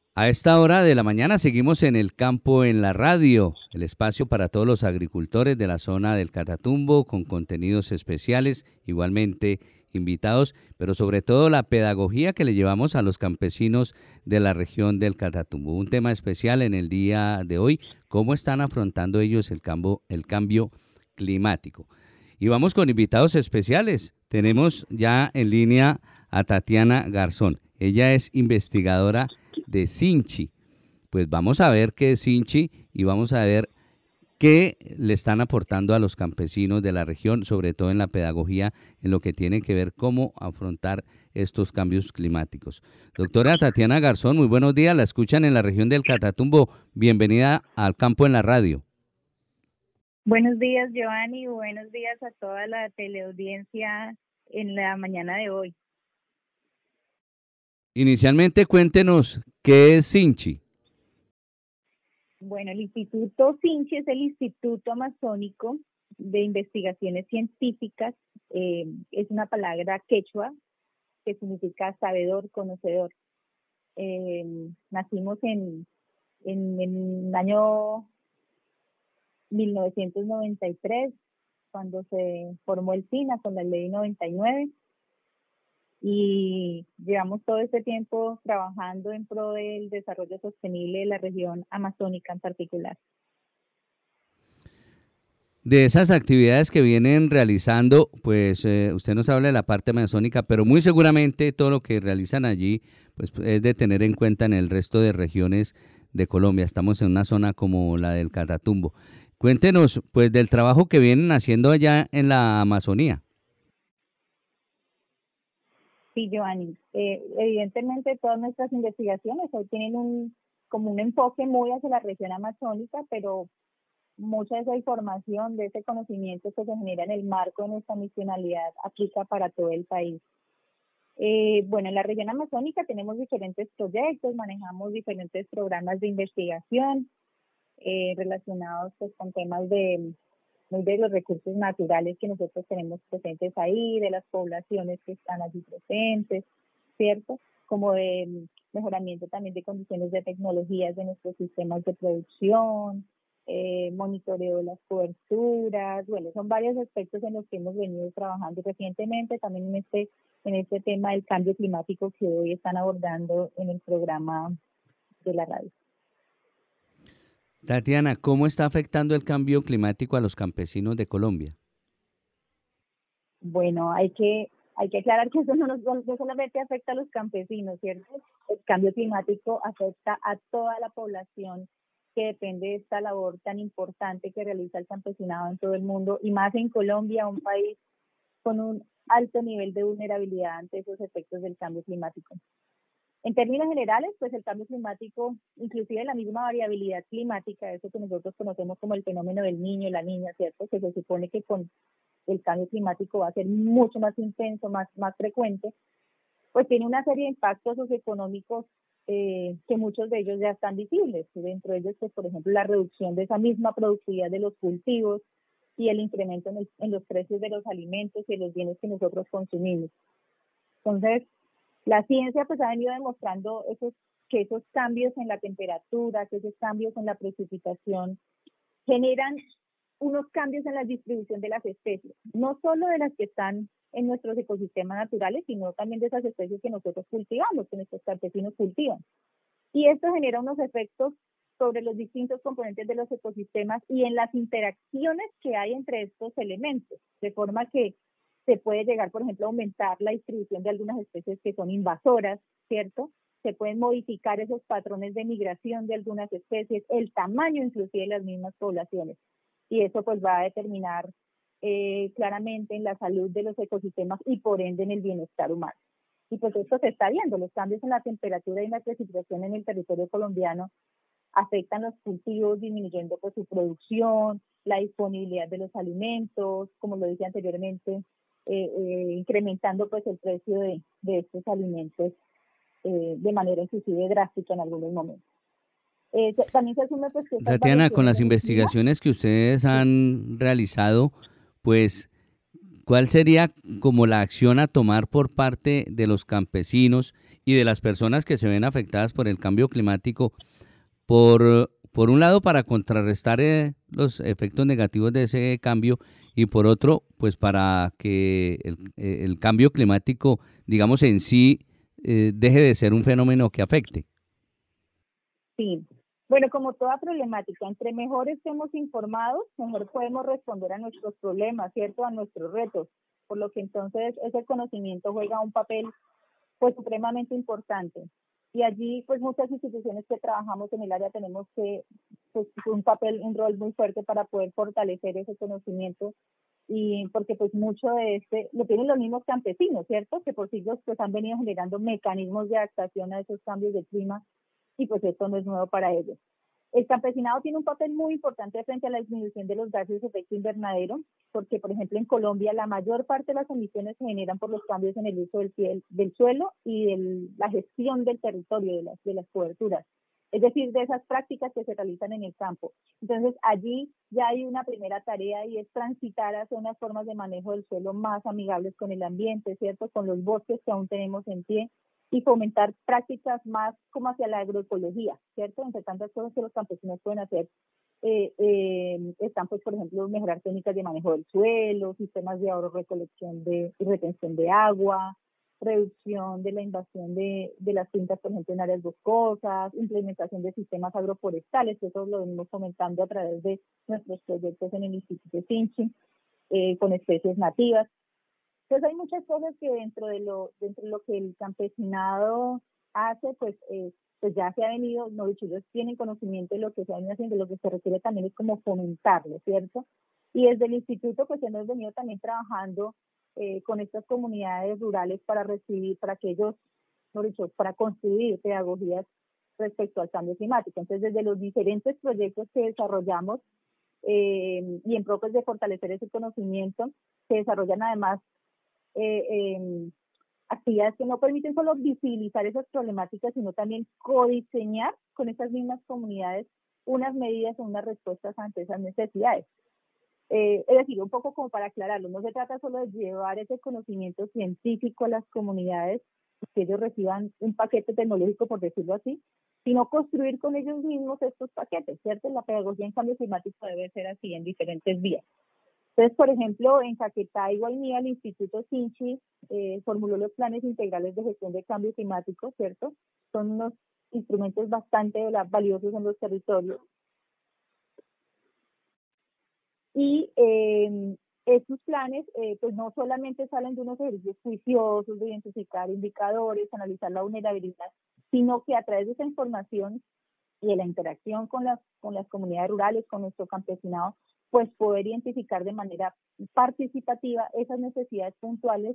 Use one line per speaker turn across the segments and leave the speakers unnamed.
A esta hora de la mañana seguimos en el campo en la radio, el espacio para todos los agricultores de la zona del Catatumbo con contenidos especiales, igualmente invitados, pero sobre todo la pedagogía que le llevamos a los campesinos de la región del Catatumbo. Un tema especial en el día de hoy, cómo están afrontando ellos el cambio climático. Y vamos con invitados especiales. Tenemos ya en línea a Tatiana Garzón. Ella es investigadora de Sinchi. Pues vamos a ver qué es Sinchi y vamos a ver qué le están aportando a los campesinos de la región, sobre todo en la pedagogía, en lo que tiene que ver cómo afrontar estos cambios climáticos. Doctora Tatiana Garzón, muy buenos días, la escuchan en la región del Catatumbo. Bienvenida al campo en la radio.
Buenos días, Giovanni, buenos días a toda la teleaudiencia en la mañana de hoy.
Inicialmente cuéntenos qué es Sinchi.
Bueno, el Instituto Sinchi es el Instituto Amazónico de Investigaciones Científicas. Es una palabra quechua que significa sabedor, conocedor. Nacimos en el año 1993, cuando se formó el SINA con la ley 99. Y llevamos todo este tiempo trabajando en pro del desarrollo sostenible de la región amazónica en particular.
De esas actividades que vienen realizando, pues usted nos habla de la parte amazónica, pero muy seguramente todo lo que realizan allí pues, es de tener en cuenta en el resto de regiones de Colombia. Estamos en una zona como la del Catatumbo. Cuéntenos pues del trabajo que vienen haciendo allá en la Amazonía.
Sí, Giovanni. Evidentemente todas nuestras investigaciones hoy tienen como un enfoque muy hacia la región amazónica, pero mucha de esa información, de ese conocimiento que se genera en el marco de nuestra misionalidad aplica para todo el país. Bueno, en la región amazónica tenemos diferentes proyectos, manejamos diferentes programas de investigación relacionados pues, con temas de los recursos naturales que nosotros tenemos presentes ahí, de las poblaciones que están allí presentes, ¿cierto? Como de mejoramiento también de condiciones de tecnologías de nuestros sistemas de producción, monitoreo de las coberturas. Bueno, son varios aspectos en los que hemos venido trabajando recientemente, también en este tema del cambio climático que hoy están abordando en el programa de la radio.
Tatiana, ¿cómo está afectando el cambio climático a los campesinos de Colombia?
Bueno, hay que aclarar que eso no solamente afecta a los campesinos, ¿cierto? El cambio climático afecta a toda la población que depende de esta labor tan importante que realiza el campesinado en todo el mundo y más en Colombia, un país con un alto nivel de vulnerabilidad ante esos efectos del cambio climático. En términos generales, pues el cambio climático, inclusive la misma variabilidad climática, eso que nosotros conocemos como el fenómeno del niño, la niña, ¿cierto? Que se supone que con el cambio climático va a ser mucho más intenso, más frecuente, pues tiene una serie de impactos socioeconómicos que muchos de ellos ya están visibles. Dentro de ellos, pues, por ejemplo, la reducción de esa misma productividad de los cultivos y el incremento en los precios de los alimentos y de los bienes que nosotros consumimos. Entonces, la ciencia pues ha venido demostrando que esos cambios en la temperatura, que esos cambios en la precipitación generan unos cambios en la distribución de las especies, no solo de las que están en nuestros ecosistemas naturales, sino también de esas especies que nosotros cultivamos, que nuestros campesinos cultivan. Y esto genera unos efectos sobre los distintos componentes de los ecosistemas y en las interacciones que hay entre estos elementos, de forma que se puede llegar, por ejemplo, a aumentar la distribución de algunas especies que son invasoras, ¿cierto? Se pueden modificar esos patrones de migración de algunas especies, el tamaño inclusive de las mismas poblaciones. Y eso pues va a determinar claramente en la salud de los ecosistemas y por ende en el bienestar humano. Y pues esto se está viendo, los cambios en la temperatura y en la precipitación en el territorio colombiano afectan los cultivos, disminuyendo pues su producción, la disponibilidad de los alimentos, como lo dije anteriormente, incrementando pues el precio de estos alimentos de manera inclusive drástica en algunos momentos. También se asume pues que estas
Tatiana, con
variaciones
las
en el clima.
investigaciones que ustedes han realizado, pues ¿cuál sería como la acción a tomar por parte de los campesinos y de las personas que se ven afectadas por el cambio climático? Por un lado, para contrarrestar los efectos negativos de ese cambio y por otro, pues para que el cambio climático, digamos en sí, deje de ser un fenómeno que afecte.
Sí. Bueno, como toda problemática, entre mejor estemos informados, mejor podemos responder a nuestros problemas, ¿cierto? A nuestros retos. Por lo que entonces ese conocimiento juega un papel pues supremamente importante. Y allí pues muchas instituciones que trabajamos en el área tenemos que pues un rol muy fuerte para poder fortalecer ese conocimiento y porque pues mucho de lo tienen los mismos campesinos, ¿cierto? Que por siglos pues han venido generando mecanismos de adaptación a esos cambios de clima y pues esto no es nuevo para ellos. El campesinado tiene un papel muy importante frente a la disminución de los gases de efecto invernadero, porque, por ejemplo, en Colombia la mayor parte de las emisiones se generan por los cambios en el uso del suelo y la gestión del territorio, de las coberturas, es decir, de esas prácticas que se realizan en el campo. Entonces, allí ya hay una primera tarea y es transitar hacia unas formas de manejo del suelo más amigables con el ambiente, ¿cierto? Con los bosques que aún tenemos en pie y fomentar prácticas más como hacia la agroecología, ¿cierto? Entre tantas cosas que los campesinos pueden hacer, están pues, por ejemplo, mejorar técnicas de manejo del suelo, sistemas de ahorro, recolección y retención de agua, reducción de la invasión de las fincas, por ejemplo, en áreas boscosas, implementación de sistemas agroforestales, que eso lo venimos fomentando a través de nuestros proyectos en el Instituto Sinchi, con especies nativas. Entonces hay muchas cosas que dentro de lo que el campesinado hace, pues ya se ha venido, no dicho, ellos tienen conocimiento de lo que se ha venido haciendo, lo que se requiere también es como fomentarlo, ¿cierto? Y desde el instituto pues hemos venido también trabajando con estas comunidades rurales para que ellos, no dicho, para construir pedagogías respecto al cambio climático. Entonces desde los diferentes proyectos que desarrollamos y en pro pues, de fortalecer ese conocimiento, se desarrollan además actividades que no permiten solo visibilizar esas problemáticas, sino también codiseñar con esas mismas comunidades unas medidas o unas respuestas ante esas necesidades. Es decir, un poco como para aclararlo, no se trata solo de llevar ese conocimiento científico a las comunidades, que ellos reciban un paquete tecnológico, por decirlo así, sino construir con ellos mismos estos paquetes, ¿cierto? La pedagogía en cambio climático debe ser así en diferentes vías. Entonces, por ejemplo, en Caquetá y Guainía, el Instituto Sinchi formuló los planes integrales de gestión de cambio climático, ¿cierto? Son unos instrumentos bastante valiosos en los territorios. Y estos planes, pues no solamente salen de unos ejercicios juiciosos de identificar indicadores, analizar la vulnerabilidad, sino que a través de esa información y de la interacción con las comunidades rurales, con nuestro campesinado, pues poder identificar de manera participativa esas necesidades puntuales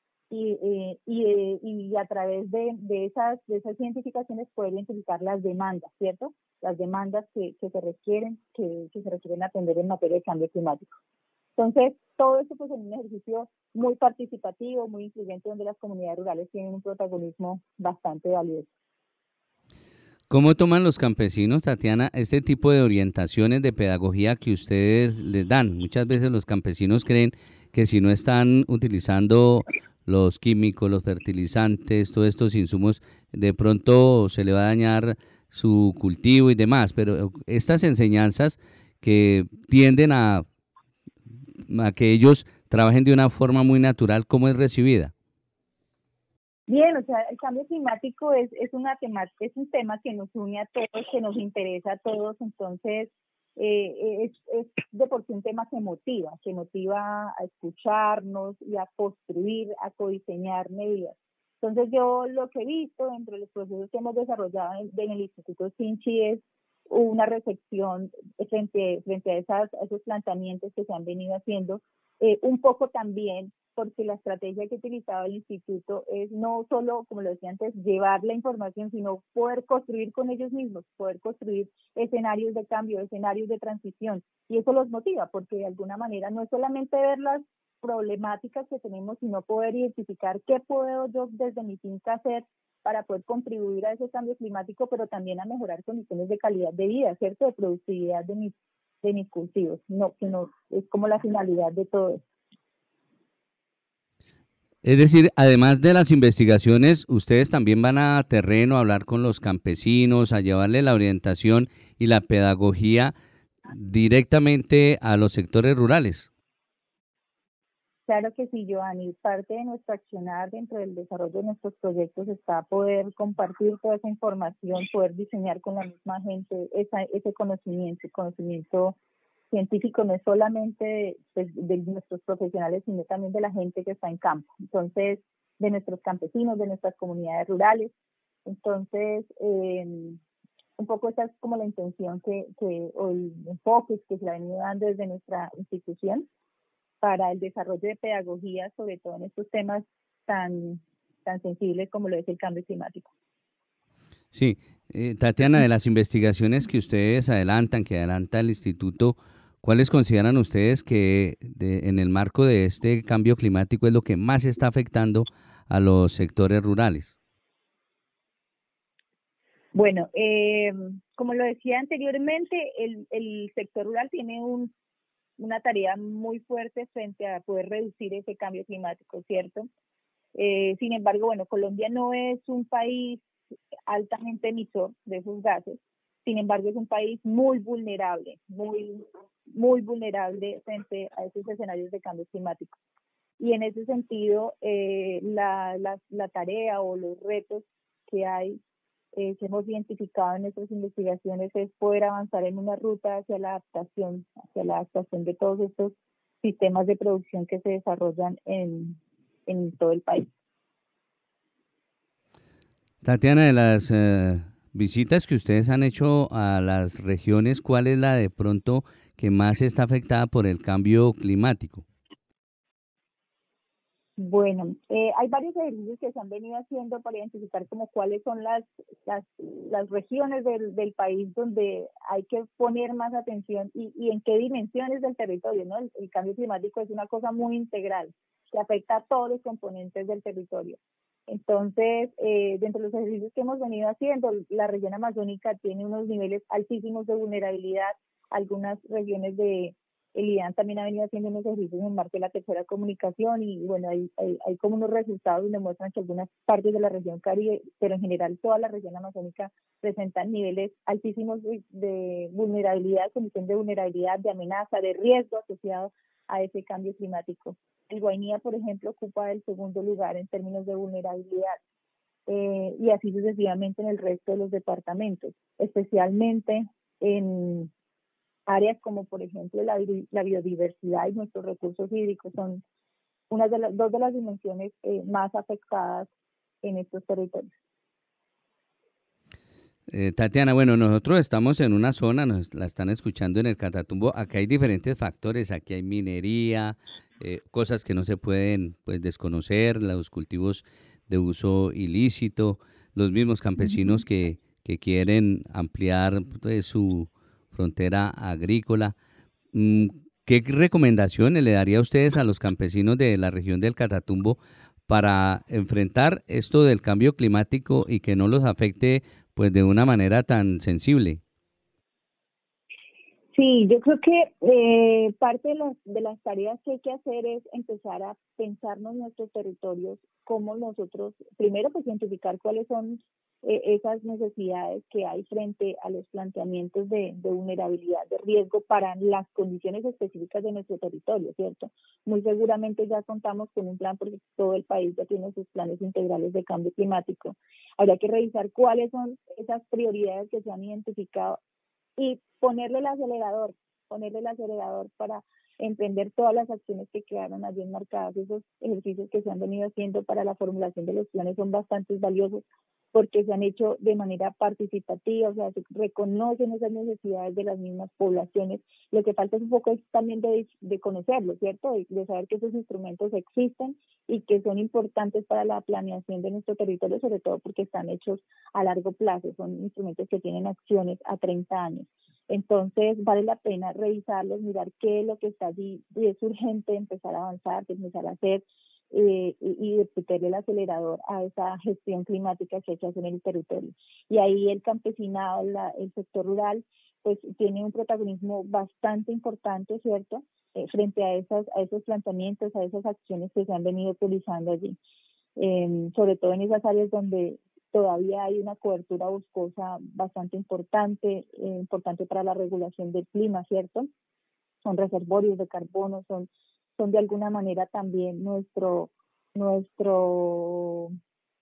y a través de esas identificaciones poder identificar las demandas, ¿cierto? Las demandas que se requieren atender en materia de cambio climático. Entonces, todo esto pues en un ejercicio muy participativo, muy incluyente, donde las comunidades rurales tienen un protagonismo bastante valioso.
¿Cómo toman los campesinos, Tatiana, este tipo de orientaciones de pedagogía que ustedes les dan? Muchas veces los campesinos creen que si no están utilizando los químicos, los fertilizantes, todos estos insumos, de pronto se le va a dañar su cultivo y demás, pero estas enseñanzas que tienden a que ellos trabajen de una forma muy natural, ¿cómo es recibida?
Bien, o sea, el cambio climático es un tema que nos une a todos, que nos interesa a todos, entonces es de por sí un tema que motiva a escucharnos y a construir, a codiseñar medidas. Entonces yo lo que he visto dentro de los procesos que hemos desarrollado en el Instituto Sinchi es una recepción frente a esos planteamientos que se han venido haciendo, un poco también porque la estrategia que ha utilizado el instituto es no solo, como lo decía antes, llevar la información, sino poder construir con ellos mismos, poder construir escenarios de cambio, escenarios de transición, y eso los motiva, porque de alguna manera no es solamente ver las problemáticas que tenemos, sino poder identificar qué puedo yo desde mi finca hacer para poder contribuir a ese cambio climático, pero también a mejorar condiciones de calidad de vida, ¿cierto? De productividad de mis cultivos, que no es como la finalidad de todo esto.
Es decir, además de las investigaciones, ustedes también van a terreno a hablar con los campesinos, a llevarle la orientación y la pedagogía directamente a los sectores rurales.
Claro que sí, Giovanni. Parte de nuestro accionar dentro del desarrollo de nuestros proyectos está poder compartir toda esa información, poder diseñar con la misma gente ese conocimiento. El conocimiento científico no es solamente de nuestros profesionales, sino también de la gente que está en campo. Entonces, de nuestros campesinos, de nuestras comunidades rurales. Entonces, un poco esa es como la intención o el enfoque que se le ha venido dando desde nuestra institución para el desarrollo de pedagogía, sobre todo en estos temas tan sensibles como lo es el cambio climático.
Sí, Tatiana, de las investigaciones que ustedes adelantan, que adelanta el instituto, ¿cuáles consideran ustedes que en el marco de este cambio climático es lo que más está afectando a los sectores rurales?
Bueno, como lo decía anteriormente, el sector rural tiene una tarea muy fuerte frente a poder reducir ese cambio climático, ¿cierto? Sin embargo, bueno, Colombia no es un país altamente emisor de esos gases, sin embargo es un país muy vulnerable, muy vulnerable frente a esos escenarios de cambio climático. Y en ese sentido, la tarea o los retos que hay, que hemos identificado en nuestras investigaciones, es poder avanzar en una ruta hacia la adaptación de todos estos sistemas de producción que se desarrollan en todo el país.
Tatiana, de las visitas que ustedes han hecho a las regiones, ¿cuál es la de pronto que más está afectada por el cambio climático?
Bueno, hay varios ejercicios que se han venido haciendo para identificar como cuáles son las regiones del país donde hay que poner más atención y en qué dimensiones del territorio, ¿no? El cambio climático es una cosa muy integral que afecta a todos los componentes del territorio. Entonces, dentro de los ejercicios que hemos venido haciendo, la región amazónica tiene unos niveles altísimos de vulnerabilidad. Algunas regiones de el IDAN también ha venido haciendo unos ejercicios en el marco de la tercera comunicación y bueno, hay como unos resultados donde muestran que algunas partes de la región Caribe, pero en general toda la región amazónica presentan niveles altísimos de vulnerabilidad, condición de vulnerabilidad, de amenaza, de riesgo asociado a ese cambio climático. El Guainía, por ejemplo, ocupa el segundo lugar en términos de vulnerabilidad. Y así sucesivamente en el resto de los departamentos, especialmente en áreas como por ejemplo la biodiversidad y nuestros recursos hídricos son dos de las dimensiones más afectadas en estos territorios.
Tatiana, bueno, nosotros estamos en una zona, nos la están escuchando en el Catatumbo, acá hay diferentes factores, aquí hay minería, cosas que no se pueden pues desconocer, los cultivos de uso ilícito, los mismos campesinos que quieren ampliar pues, su frontera agrícola. Mm, ¿Qué recomendaciones le daría a ustedes a los campesinos de la región del Catatumbo para enfrentar esto del cambio climático y que no los afecte pues de una manera tan sensible?
Sí, yo creo que parte de las tareas que hay que hacer es empezar a pensarnos nuestros territorios, cómo nosotros, primero pues identificar cuáles son esas necesidades que hay frente a los planteamientos de vulnerabilidad, de riesgo para las condiciones específicas de nuestro territorio, ¿cierto? Muy seguramente ya contamos con un plan porque todo el país ya tiene sus planes integrales de cambio climático. Habría que revisar cuáles son esas prioridades que se han identificado y ponerle el acelerador para emprender todas las acciones que quedaron allí enmarcadas. Esos ejercicios que se han venido haciendo para la formulación de los planes son bastante valiosos porque se han hecho de manera participativa, o sea, se reconocen esas necesidades de las mismas poblaciones. Lo que falta es un poco también de conocerlo, ¿cierto? De saber que esos instrumentos existen y que son importantes para la planeación de nuestro territorio, sobre todo porque están hechos a largo plazo, son instrumentos que tienen acciones a 30 años. Entonces, vale la pena revisarlos, mirar qué es lo que está allí y es urgente empezar a avanzar, empezar a hacer y de meterle el acelerador a esa gestión climática que hay que hacer en el territorio. Y ahí el campesinado, el sector rural, pues tiene un protagonismo bastante importante, ¿cierto? Frente a esos planteamientos, a esas acciones que se han venido utilizando allí, sobre todo en esas áreas donde todavía hay una cobertura boscosa bastante importante, importante para la regulación del clima, ¿cierto? Son reservorios de carbono, son de alguna manera también nuestro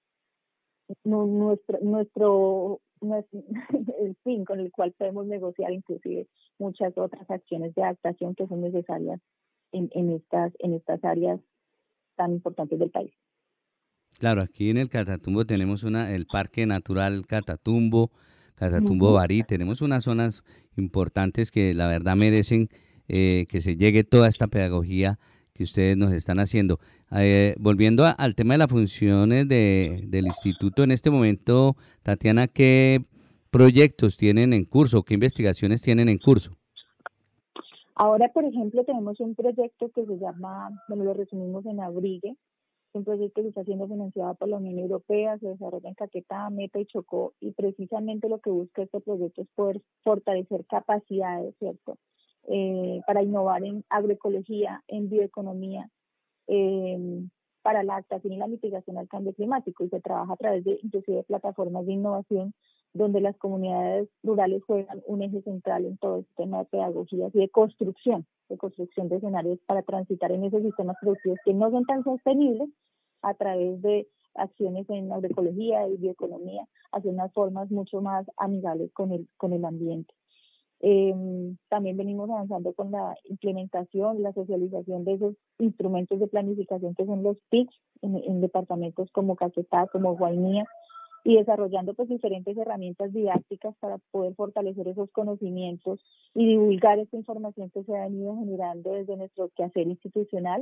el fin con el cual podemos negociar inclusive muchas otras acciones de adaptación que son necesarias en estas áreas tan importantes del país.
Claro, aquí en el Catatumbo tenemos el Parque Natural Catatumbo, Catatumbo Barí, tenemos unas zonas importantes que la verdad merecen que se llegue toda esta pedagogía que ustedes nos están haciendo. Volviendo al tema de las funciones del instituto, en este momento, Tatiana, ¿qué proyectos tienen en curso? ¿Qué investigaciones tienen en curso?
Ahora, por ejemplo, tenemos un proyecto que se llama, bueno, lo resumimos en Abrigue, un proyecto que está siendo financiado por la Unión Europea, se desarrolla en Caquetá, Meta y Chocó, y precisamente lo que busca este proyecto es poder fortalecer capacidades, ¿cierto? Para innovar en agroecología, en bioeconomía, para la adaptación y la mitigación al cambio climático, y se trabaja a través de inclusive plataformas de innovación donde las comunidades rurales juegan un eje central en todo este tema de pedagogías y de construcción de escenarios para transitar en esos sistemas productivos que no son tan sostenibles a través de acciones en agroecología y bioeconomía, hacia unas formas mucho más amigables con el ambiente. También venimos avanzando con la implementación, la socialización de esos instrumentos de planificación que son los PICs en departamentos como Caquetá, como Guainía, y desarrollando pues diferentes herramientas didácticas para poder fortalecer esos conocimientos y divulgar esta información que se ha venido generando desde nuestro quehacer institucional,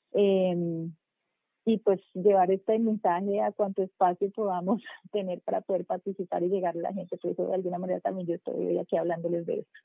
y pues llevar este mensaje a cuanto espacio podamos tener para poder participar y llegar a la gente. Por eso de alguna manera también yo estoy hoy aquí hablándoles de esto.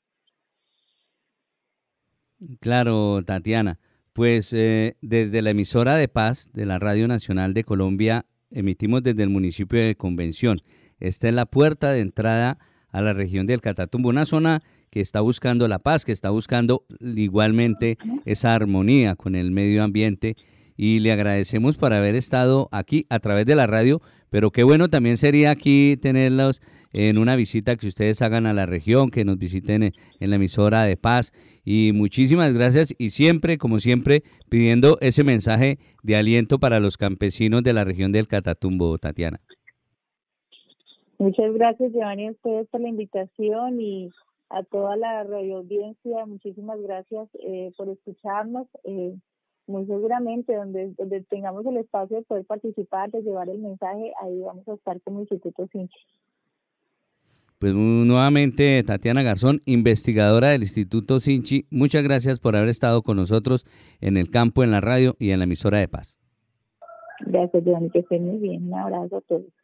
Claro, Tatiana. Pues desde la emisora de Paz de la Radio Nacional de Colombia emitimos desde el municipio de Convención. Esta es la puerta de entrada a la región del Catatumbo, una zona que está buscando la paz, que está buscando igualmente esa armonía con el medio ambiente, y le agradecemos por haber estado aquí a través de la radio, pero qué bueno también sería aquí tenerlos en una visita que ustedes hagan a la región, que nos visiten en la emisora de Paz, y muchísimas gracias, y siempre, como siempre, pidiendo ese mensaje de aliento para los campesinos de la región del Catatumbo, Tatiana.
Muchas gracias, Giovanni, a ustedes por la invitación, y a toda la radio audiencia, muchísimas gracias por escucharnos. Muy seguramente donde tengamos el espacio de poder participar, de llevar el mensaje, ahí vamos a estar como Instituto Sinchi.
Pues nuevamente, Tatiana Garzón, investigadora del Instituto Sinchi, muchas gracias por haber estado con nosotros en el campo, en la radio y en la emisora de Paz.
Gracias, Giovanni, que estén muy bien. Un abrazo a todos.